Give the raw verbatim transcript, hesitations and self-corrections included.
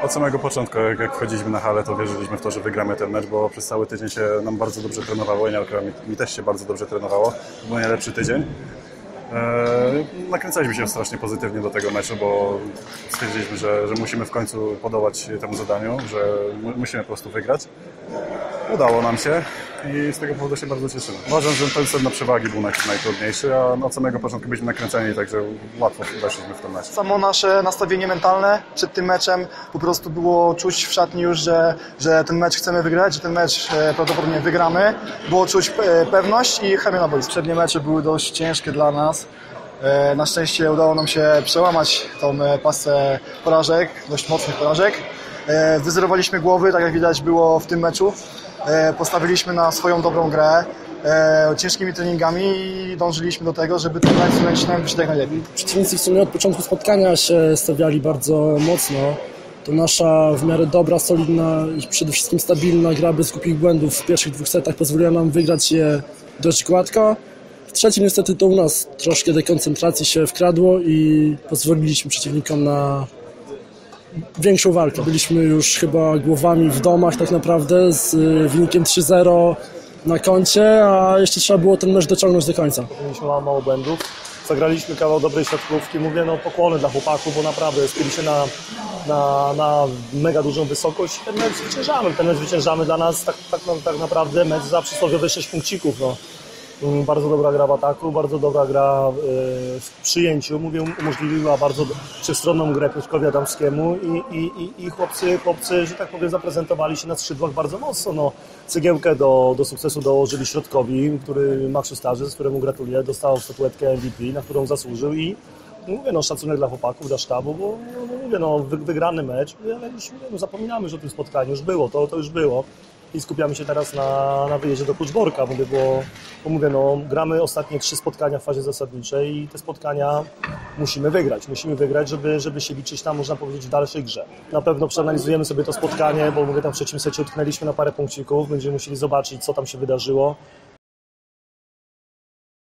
Od samego początku, jak, jak wchodziliśmy na halę, to wierzyliśmy w to, że wygramy ten mecz, bo przez cały tydzień się nam bardzo dobrze trenowało i mi, mi też się bardzo dobrze trenowało. To był najlepszy tydzień. Eee, nakręcaliśmy się strasznie pozytywnie do tego meczu, bo stwierdziliśmy, że, że musimy w końcu podołać temu zadaniu, że musimy po prostu wygrać. Udało nam się i z tego powodu się bardzo cieszymy. Uważam, że ten set na przewagi był najtrudniejszy, a od samego początku byliśmy nakręceni, także łatwo weszliśmy w ten mecz. Samo nasze nastawienie mentalne przed tym meczem po prostu było czuć w szatni już, że, że ten mecz chcemy wygrać, że ten mecz prawdopodobnie wygramy. Było czuć pewność i chemię na boisku. Przednie mecze były dość ciężkie dla nas. Na szczęście udało nam się przełamać tą pasę porażek, dość mocnych porażek. Wyzerowaliśmy głowy, tak jak widać było w tym meczu. Postawiliśmy na swoją dobrą grę, ciężkimi treningami i dążyliśmy do tego, żeby ten mecz zmęczyć nam być jak najlepiej. Przeciwnicy w sumie od początku spotkania się stawiali bardzo mocno. To nasza w miarę dobra, solidna i przede wszystkim stabilna gra bez głupich błędów w pierwszych dwóch setach pozwoliła nam wygrać je dość gładko. W trzecim niestety to u nas troszkę dekoncentracji się wkradło i pozwoliliśmy przeciwnikom na większą walkę. Byliśmy już chyba głowami w domach tak naprawdę z wynikiem trzy zero na koncie, a jeszcze trzeba było ten mecz dociągnąć do końca. Mieliśmy mało, mało błędów. Zagraliśmy kawał dobrej siatkówki. Mówię, no pokłony dla chłopaków, bo naprawdę spili się na, na, na mega dużą wysokość. Ten mecz zwyciężamy. Ten mecz zwyciężamy dla nas tak, tak, tak naprawdę mecz za przysłowiowe sześć punkcików. No. Bardzo dobra gra w ataku, bardzo dobra gra w przyjęciu. Mówię, umożliwiła bardzo wszechstronną grę Piotrkowi Adamskiemu i, i, i, i chłopcy, chłopcy, że tak powiem, zaprezentowali się na skrzydłach bardzo mocno. No, cegiełkę do, do sukcesu dołożyli Środkowi, który Maksiu Starzec, któremu gratuluję, dostał statuetkę M V P, na którą zasłużył i mówię, no szacunek dla chłopaków, dla sztabu, bo no, mówię, no wygrany mecz, ale już no, zapominamy, że o tym spotkaniu już było, to, to już było. I skupiamy się teraz na, na wyjeździe do Kluczborka, mówię, bo, bo mówię, no, gramy ostatnie trzy spotkania w fazie zasadniczej i te spotkania musimy wygrać. Musimy wygrać, żeby, żeby się liczyć tam, można powiedzieć, w dalszej grze. Na pewno przeanalizujemy sobie to spotkanie, bo mówię, tam w trzecim secie utknęliśmy na parę punkcików, będziemy musieli zobaczyć, co tam się wydarzyło.